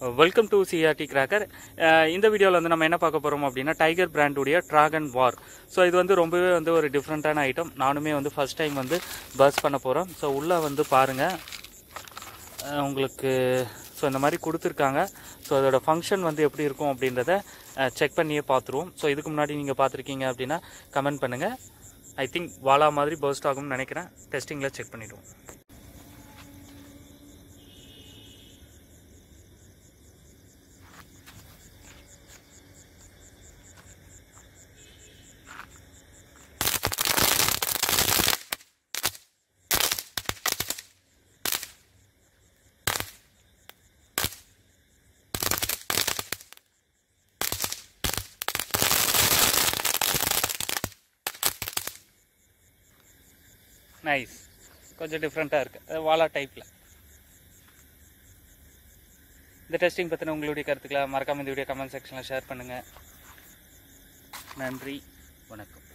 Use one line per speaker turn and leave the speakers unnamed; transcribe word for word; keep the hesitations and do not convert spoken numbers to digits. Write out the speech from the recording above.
Welcome to CRT cracker. இந்த வீடியோவில் வந்து நம்ம என்ன பார்க்க போகிறோம் அப்படின்னா டைகர் பிராண்டுடைய ட்ராகன் வார். ஸோ இது வந்து ரொம்பவே வந்து ஒரு டிஃப்ரெண்ட்டான ஐட்டம். நானுமே வந்து ஃபஸ்ட் டைம் வந்து பர்ஸ் பண்ண போகிறோம். ஸோ உள்ளே வந்து பாருங்கள் உங்களுக்கு. ஸோ இந்த மாதிரி கொடுத்துருக்காங்க. ஸோ அதோட ஃபங்க்ஷன் வந்து எப்படி இருக்கும் அப்படின்றத செக் பண்ணியே பார்த்துருவோம். ஸோ இதுக்கு முன்னாடி நீங்கள் பார்த்துருக்கீங்க அப்படின்னா கமெண்ட் பண்ணுங்கள். ஐ திங்க் வாலா மாதிரி பர்ஸ்ட் ஆகும்னு நினைக்கிறேன். டெஸ்டிங்கில் செக் பண்ணிவிடுவோம். நைஸ், கொஞ்சம் டிஃப்ரெண்ட்டாக இருக்குது வாலா டைப்பில். இந்த டெஸ்டிங் பற்றின உங்களுடைய கருத்துக்களை மறக்காமல் இந்த வீடியோ கமெண்ட் செக்ஷனில் ஷேர் பண்ணுங்கள். நன்றி, வணக்கம்.